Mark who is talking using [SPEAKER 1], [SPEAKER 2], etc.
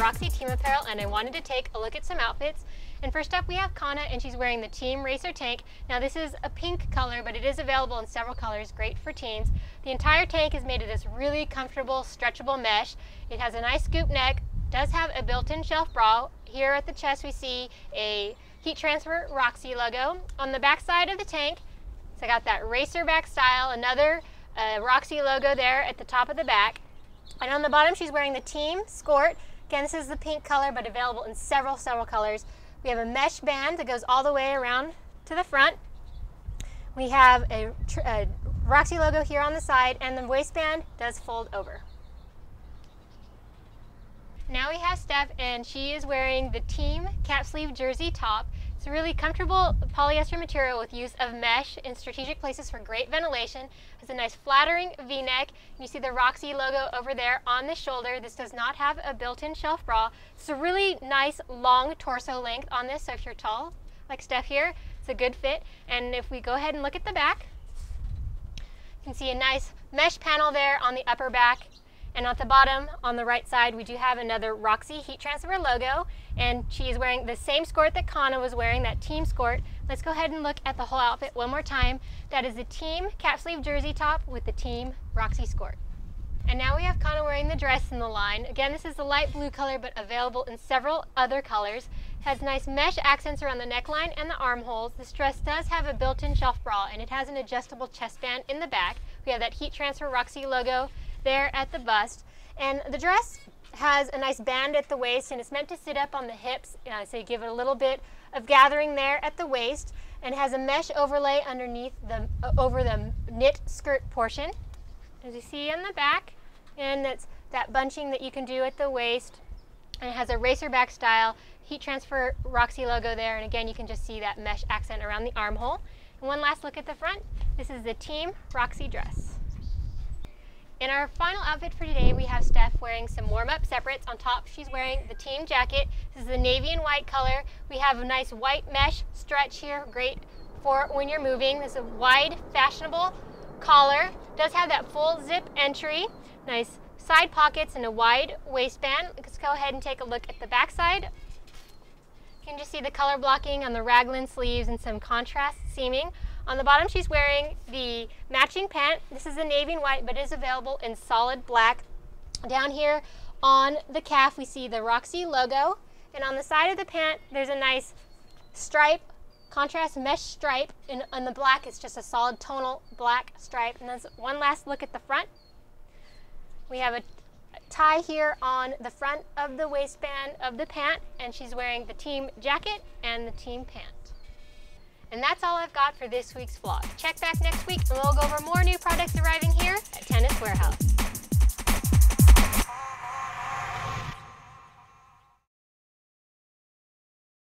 [SPEAKER 1] Roxy Team Apparel, and I wanted to take a look at some outfits. And first up we have Kana, and she's wearing the Team Racer tank. Now this is a pink color, but it is available in several colors, great for teens. The entire tank is made of this really comfortable, stretchable mesh. It has a nice scoop neck, does have a built-in shelf bra. Here at the chest we see a heat transfer Roxy logo. On the back side of the tank, so I got that racer back style, another Roxy logo there at the top of the back. And on the bottom she's wearing the Team Skort. Again, this is the pink color, but available in several colors. We have a mesh band that goes all the way around to the front. We have a Roxy logo here on the side, and the waistband does fold over. Now we have Steph, and she is wearing the Team cap sleeve jersey top. It's a really comfortable polyester material with use of mesh in strategic places for great ventilation. It's a nice flattering V-neck. You see the Roxy logo over there on the shoulder. This does not have a built-in shelf bra. It's a really nice long torso length on this, so if you're tall, like Steph here, it's a good fit. And if we go ahead and look at the back, you can see a nice mesh panel there on the upper back. And at the bottom, on the right side, we do have another Roxy heat transfer logo, and she is wearing the same skirt that Kana was wearing, that Team Skort. Let's go ahead and look at the whole outfit one more time. That is the Team cap sleeve jersey top with the Team Roxy Skort. And now we have Kana wearing the dress in the line. Again, this is the light blue color, but available in several other colors. It has nice mesh accents around the neckline and the armholes. This dress does have a built-in shelf bra, and it has an adjustable chest band in the back. We have that heat transfer Roxy logo there at the bust, and the dress has a nice band at the waist, and it's meant to sit up on the hips, so you give it a little bit of gathering there at the waist, and has a mesh overlay underneath over the knit skirt portion, as you see in the back, and it's that bunching that you can do at the waist, and it has a racer back style heat transfer Roxy logo there, and again you can just see that mesh accent around the armhole. And one last look at the front. This is the Team Roxy dress. In our final outfit for today, we have Steph wearing some warm-up separates. On top, she's wearing the Team jacket. This is the navy and white color. We have a nice white mesh stretch here, great for when you're moving. This is a wide, fashionable collar. Does have that full zip entry, nice side pockets and a wide waistband. Let's go ahead and take a look at the back side. You can just see the color blocking on the raglan sleeves and some contrast seaming. On the bottom, she's wearing the matching pant. This is a navy and white, but it is available in solid black. Down here on the calf, we see the Roxy logo. And on the side of the pant, there's a nice stripe, contrast mesh stripe. And on the black, it's just a solid tonal black stripe. And then one last look at the front. We have a tie here on the front of the waistband of the pant, and she's wearing the Team jacket and the Team pant. And that's all I've got for this week's vlog. Check back next week and we'll go over more new products arriving here at Tennis Warehouse.